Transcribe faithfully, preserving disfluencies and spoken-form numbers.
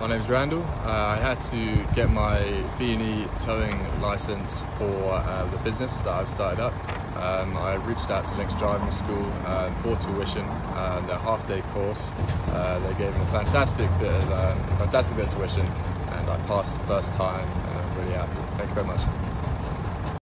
My name's Randall. Uh, I had to get my B and E towing license for uh, the business that I've started up. Um, I reached out to Links Driving School um, for tuition, uh, their half-day course. Uh, they gave me a fantastic bit of um, fantastic bit of tuition, and I passed the first time, and I'm really happy. Thank you very much.